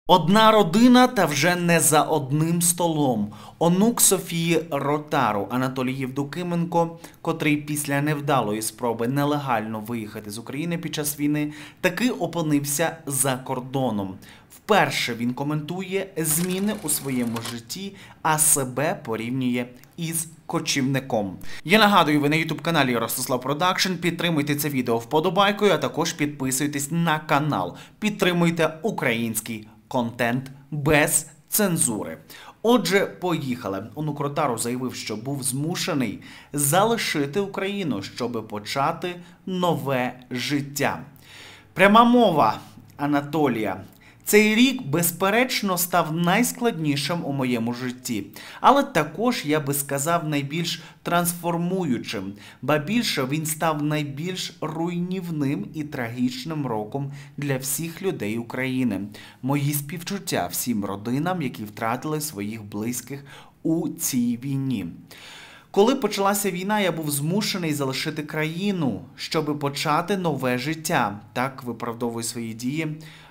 Одна родина та вже не за одним столом. Онук Софії Ротару Анатолій Євдокименко, котрий після невдалої спроби нелегально виїхати з України під час війни, таки опинився за кордоном. Вперше він коментує зміни у своєму житті, а себе порівнює із кочівником. Я нагадую, ви на YouTube-каналі Ростислав Продакшн. Підтримуйте це відео вподобайкою, а також підписуйтесь на канал. Підтримуйте український контент без цензури. Отже, поїхали. Онук Ротару заявив, що був змушений залишити Україну, щоб почати нове життя. Пряма мова Анатолія. Цей рік, безперечно, став найскладнішим у моєму житті. Але також, я би сказав, найбільш трансформуючим. Ба більше, він став найбільш руйнівним і трагічним роком для всіх людей України. Мої співчуття всім родинам, які втратили своїх близьких у цій війні. Коли почалася війна, я був змушений залишити країну, щоб почати нове життя. Так виправдовує свої дії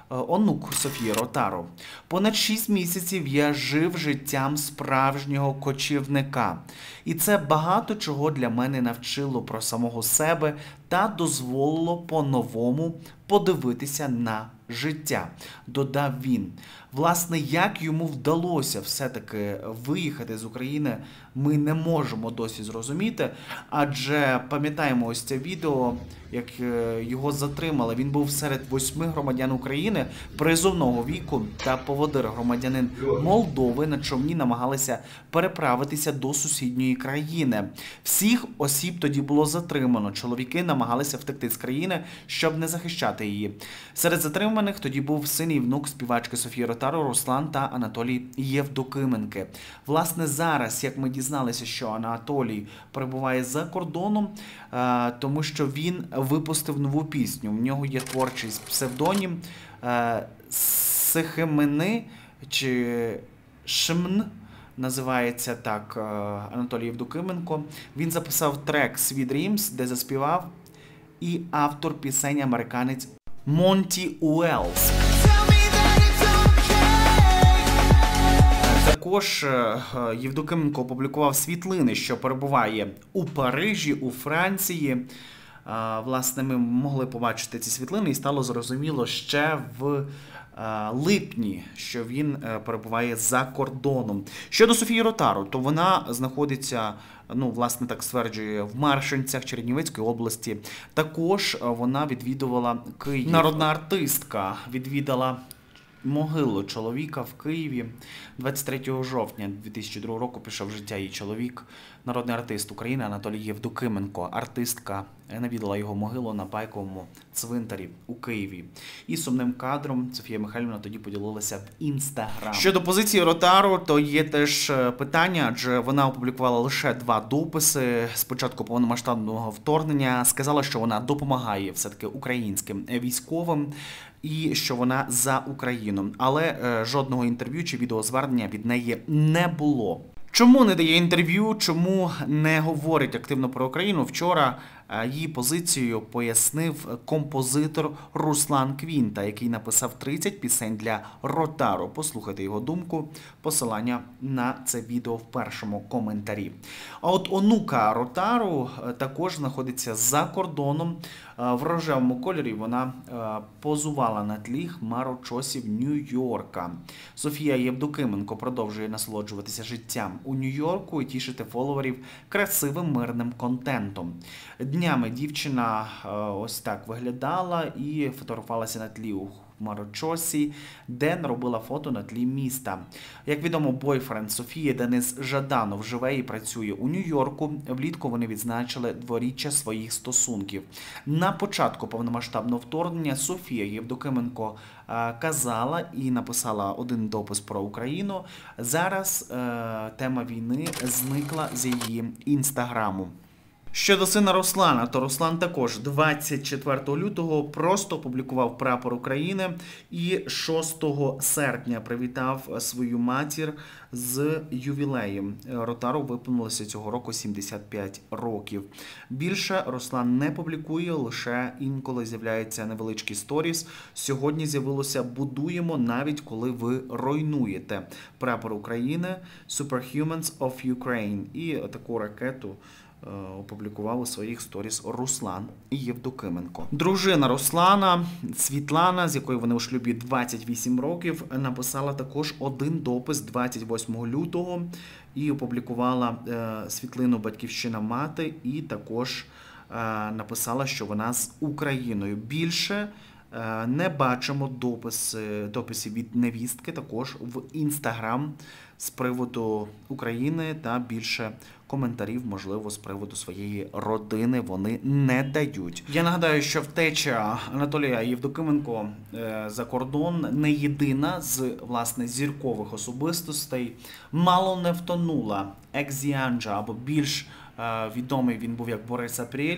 онук Софії Ротару. Понад 6 місяців я жив життям справжнього кочівника. І це багато чого для мене навчило про самого себе та дозволило по-новому подивитися на життя, додав він. Власне, як йому вдалося все-таки виїхати з України, ми не можемо досі зрозуміти, адже пам'ятаємо ось це відео, як його затримали. Він був серед 8 громадян України призовного віку та поводир громадянин Молдови на човні намагалися переправитися до сусідньої країни. Всіх осіб тоді було затримано. Чоловіки намагалися втекти з країни, щоб не захищати її. Серед затриманих тоді був син і внук співачки Софії Ротару Руслан та Анатолій Євдокименки. Власне, зараз, як ми дізналися, що Анатолій перебуває за кордоном, тому що він випустив нову пісню. В нього є творчий псевдонім Сихимини чи Шмн. Називається так Анатолій Євдокименко. Він записав трек «Sweet Dreams», де заспівав і автор пісень американець Монті Уелс. Також Євдокименко опублікував світлини, що перебуває у Парижі, у Франції. Власне, ми могли побачити ці світлини і стало зрозуміло ще в липні, що він перебуває за кордоном. Щодо Софії Ротару, то вона знаходиться, власне, так стверджує, в Маршинцях Чернівецької області. Також вона відвідувала Київ. Народна артистка відвідала могилу чоловіка в Києві. 23 жовтня 2002 року пішов в життя її чоловік, народний артист України Анатолій Євдокименко. Артистка навідала його могилу на Байковому цвинтарі у Києві. І сумним кадром Софія Михайлівна тоді поділилася в Інстаграм. Щодо позиції Ротару, то є теж питання, адже вона опублікувала лише 2 дописи з початку повномасштабного вторгнення. Сказала, що вона допомагає все-таки українським військовим і що вона за Україну. Але жодного інтерв'ю чи відеозвернення від неї не було. Чому не дає інтерв'ю, чому не говорить активно про Україну? Вчора її позицію пояснив композитор Руслан Квінта, який написав 30 пісень для Ротару. Послухайте його думку, посилання на це відео в першому коментарі. А от онука Ротару також знаходиться за кордоном. В рожевому кольорі вона позувала на тлі хмарочосів Нью-Йорка. Софія Євдокименко продовжує насолоджуватися життям у Нью-Йорку і тішити фоловерів красивим мирним контентом. Днями дівчина ось так виглядала і фотографувалася на тлі у хмарочосі, де робила фото на тлі міста. Як відомо, бойфренд Софії Денис Жаданов живе і працює у Нью-Йорку. Влітку вони відзначили 2-річчя своїх стосунків. На початку повномасштабного вторгнення Софія Євдокименко казала і написала один допис про Україну. Зараз тема війни зникла з її інстаграму. Щодо сина Руслана, то Руслан також 24 лютого просто опублікував прапор України і 6 серпня привітав свою матір з ювілеєм. Ротару виповнилося цього року 75 років. Більше Руслан не публікує, лише інколи з'являється невеличкий сторіс. Сьогодні з'явилося «Будуємо навіть коли ви руйнуєте». Прапор України «Superhumans of Ukraine». І таку ракету опублікував у своїх сторіс Руслан Євдокименко. Дружина Руслана, Світлана, з якою вони у шлюбі 28 років, написала також один допис 28 лютого і опублікувала світлину «Батьківщина мати» і також написала, що вона з Україною. Більше не бачимо дописів від невістки також в Інстаграм з приводу України, та більше коментарів, можливо, з приводу своєї родини вони не дають. Я нагадаю, що втеча Анатолія Євдокименко за кордон не єдина з, власне, зіркових особистостей. Мало не втонула екс-Зіанджа, або більш відомий він був як Борис Апрель,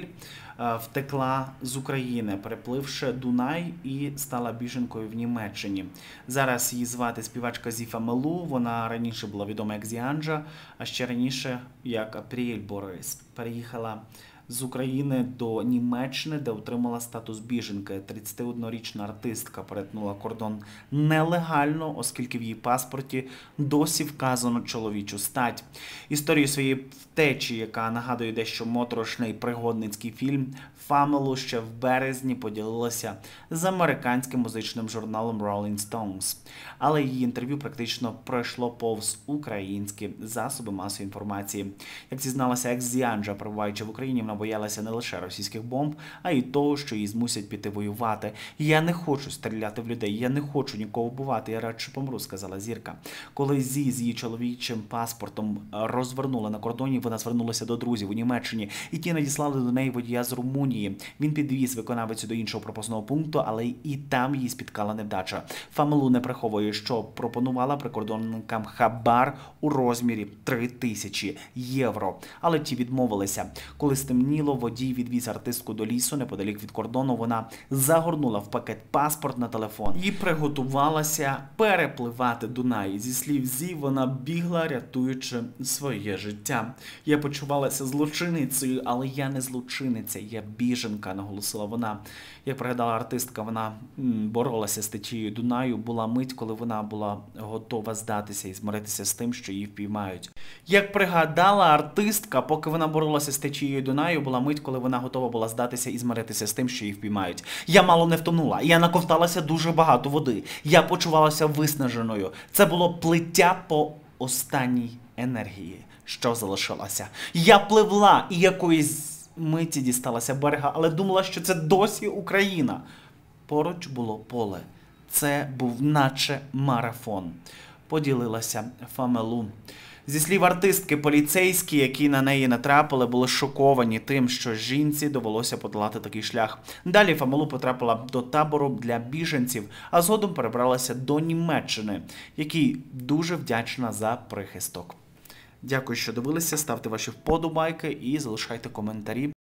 втекла з України, перепливши Дунай, і стала біженкою в Німеччині. Зараз її звати співачка Зіфа Мелу, вона раніше була відома як Зіанджа, а ще раніше як Апрель Борис. Переїхала з України до Німеччини, де отримала статус біженки. 31-річна артистка перетнула кордон нелегально, оскільки в її паспорті досі вказано чоловічу стать. Історію своєї втечі, яка нагадує дещо моторошний пригодницький фільм «Фамелу», ще в березні поділилася з американським музичним журналом Rolling Stones. Але її інтерв'ю практично пройшло повз українські засоби масової інформації. Як зізналася екс-Зіанджа, перебуваючи в Україні, вона боялася не лише російських бомб, а й того, що її змусять піти воювати. «Я не хочу стріляти в людей, я не хочу нікого вбивати, я радше помру», – сказала зірка. Коли з її чоловічим паспортом розвернули на кордоні, вона звернулася до друзів у Німеччині, і ті надіслали до неї водія з Румунії. Він підвіз виконавицю до іншого пропускного пункту, але і там її спіткала невдача. Фамелу не приховує, що пропонувала прикордонникам хабар у розмірі 3000 євро. Але ті відмовилися. Коли стемніло, водій відвіз артистку до лісу неподалік від кордону. Вона загорнула в пакет паспорт на телефон і приготувалася перепливати Дунай. Зі слів Зі, вона бігла, рятуючи своє життя. «Я почувалася злочинницею, але я не злочинниця, я біженка», – наголосила вона. Як пригадала артистка, вона боролася з течією Дунаю. Була мить, коли вона була готова здатися і змиритися з тим, що її впіймають. Як пригадала артистка, поки вона боролася з течією Дунаю, була мить, коли вона готова була здатися і змиритися з тим, що її впіймають. «Я мало не втонула, я наковталася дуже багато води, я почувалася виснаженою. Це було плиття по останній енергії, що залишилася. Я пливла і якоїсь миті дісталася берега, але думала, що це досі Україна. Поруч було поле. Це був наче марафон», – поділилася Фамелу. Зі слів артистки, поліцейські, які на неї натрапили, були шоковані тим, що жінці довелося подолати такий шлях. Далі Фамелу потрапила до табору для біженців, а згодом перебралася до Німеччини, якій дуже вдячна за прихисток. Дякую, що дивилися, ставте ваші вподобайки і залишайте коментарі.